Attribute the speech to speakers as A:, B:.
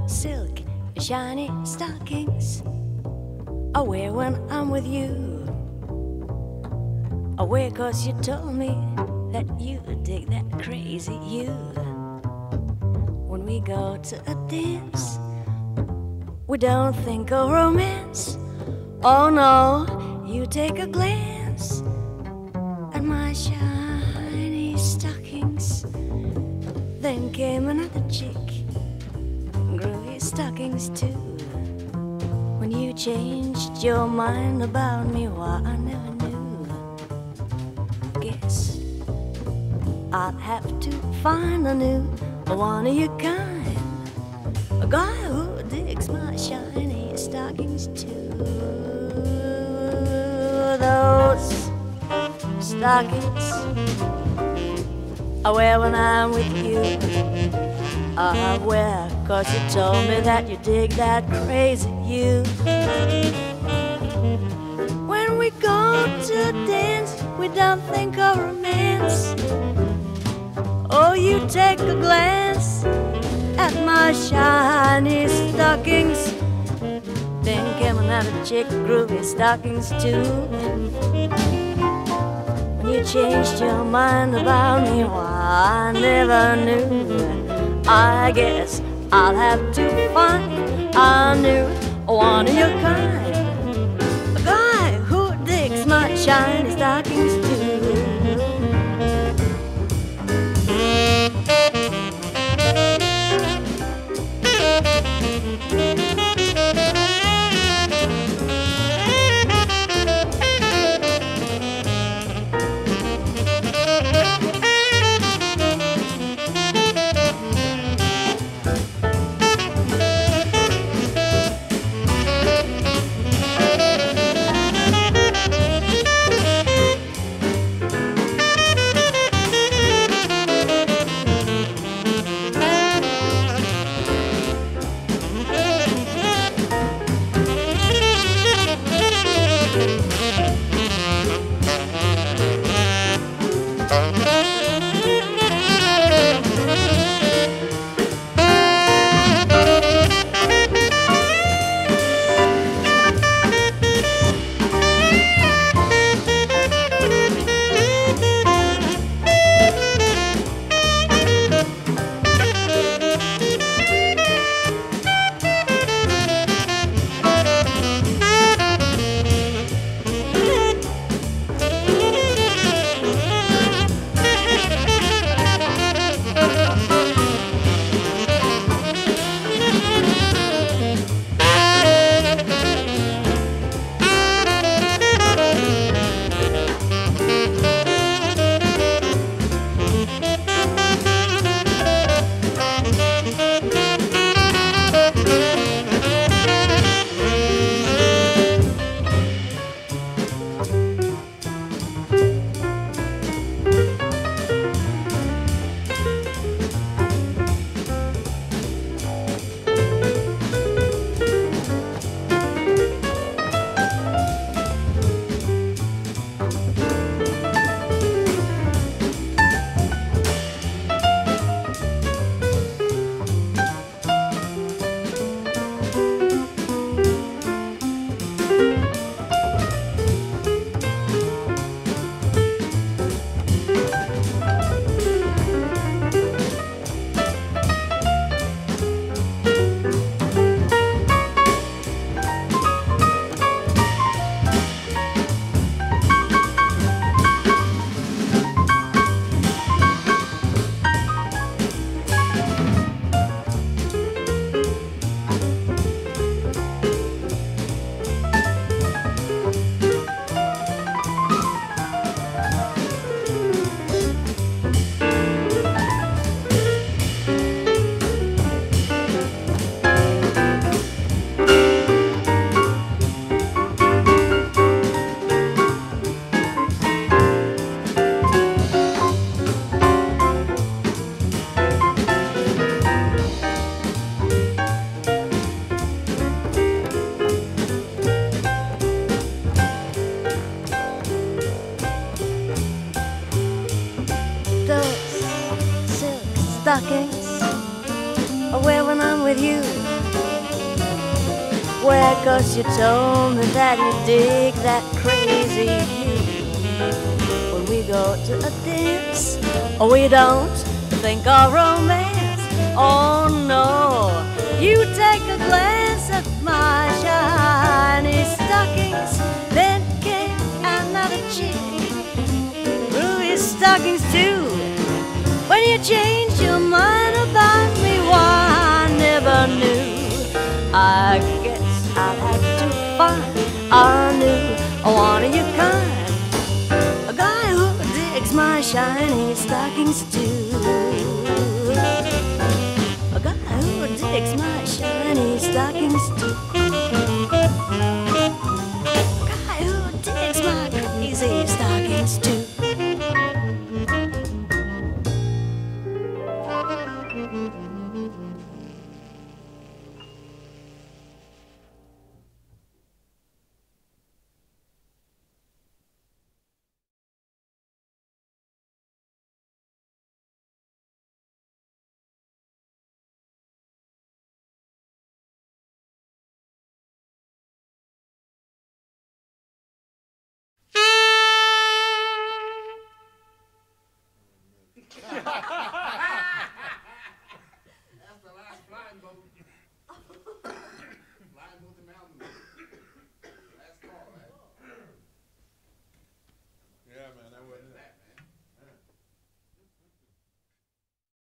A: silk, shiny stockings I wear when I'm with you. I wear 'cause you told me that you dig that crazy you. When we go to a dance, we don't think of romance. Oh no, you take a glance at my shiny stockings. Then came another chick, groovy stockings too. When you changed your mind about me, why I never knew. Guess I'll have to find a new one of your kind, a guy who digs my shiny stockings too. Those stockings I wear when I'm with you. I wear 'cause you told me that you dig that crazy you. When we go to dance, we don't think of romance. Oh, you take a glance at my shiny stockings. Then came another chick, groovy stockings too. When you changed your mind about me, why I never knew. I guess I'll have to find a new one of your kind, a guy who digs my shiny stockings too. square 'cause you told me that you dig that crazy you. When we go to a dance, we don't think of romance. Oh no, you take a glance at my shiny stockings, then came another chick, Ruby stockings too. When you changed your mind about me, why I never knew. I guess I'll have to find a new one of your kind, a guy who digs my shiny stockings too. A guy who digs my shiny stockings too. A guy who digs my crazy stockings too.